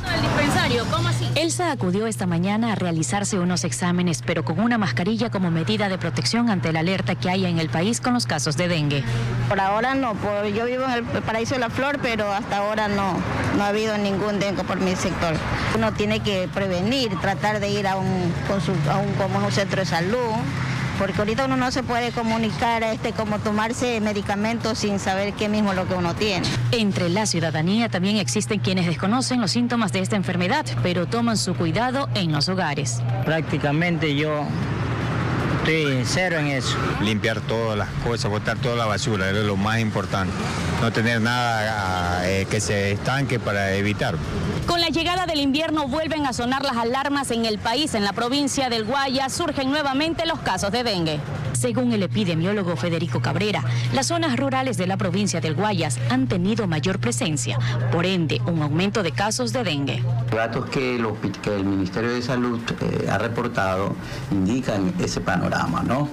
¿El dispensario? ¿Cómo así? Elsa acudió esta mañana a realizarse unos exámenes, pero con una mascarilla como medida de protección ante la alerta que hay en el país con los casos de dengue. Por ahora no, yo vivo en el Paraíso de la Flor, pero hasta ahora no ha habido ningún dengue por mi sector. Uno tiene que prevenir, tratar de ir a un centro de salud, porque ahorita uno no se puede comunicar como tomarse medicamentos sin saber qué mismo es lo que uno tiene. Entre la ciudadanía también existen quienes desconocen los síntomas de esta enfermedad, pero toman su cuidado en los hogares. Prácticamente yo estoy cero en eso. Limpiar todas las cosas, botar toda la basura, es lo más importante. No tener nada que se estanque para evitar. Con la llegada del invierno vuelven a sonar las alarmas en el país. En la provincia del Guayas surgen nuevamente los casos de dengue. Según el epidemiólogo Federico Cabrera, las zonas rurales de la provincia del Guayas han tenido mayor presencia, por ende, un aumento de casos de dengue. Los datos que el Ministerio de Salud ha reportado indican ese panorama, ¿no?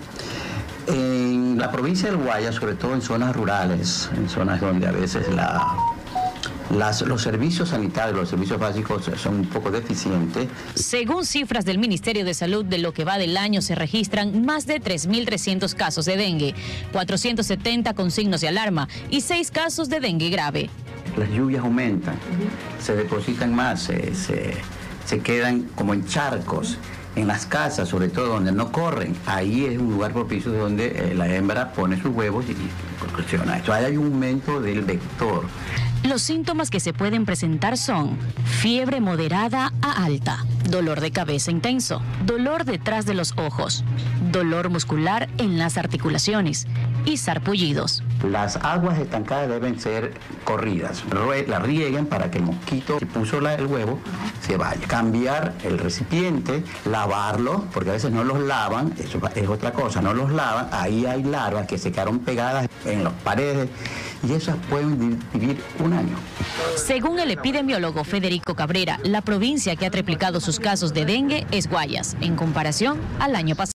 En la provincia del Guayas, sobre todo en zonas rurales, en zonas donde a veces los servicios sanitarios, los servicios básicos son un poco deficientes. Según cifras del Ministerio de Salud, de lo que va del año se registran más de 3.300 casos de dengue, 470 con signos de alarma y 6 casos de dengue grave. Las lluvias aumentan, se depositan más, se quedan como en charcos. En las casas, sobre todo donde no corren, ahí es un lugar propicio donde la hembra pone sus huevos y proporciona. Entonces hay un aumento del vector. Los síntomas que se pueden presentar son fiebre moderada a alta, dolor de cabeza intenso, dolor detrás de los ojos, dolor muscular en las articulaciones y sarpullidos. Las aguas estancadas deben ser corridas, la rieguen para que el mosquito que puso el huevo se vaya. Cambiar el recipiente, lavarlo, porque a veces no los lavan, eso es otra cosa, no los lavan, ahí hay larvas que se quedaron pegadas en las paredes y esas pueden vivir un año. Según el epidemiólogo Federico Cabrera, la provincia que ha triplicado sus casos de dengue es Guayas, en comparación al año pasado.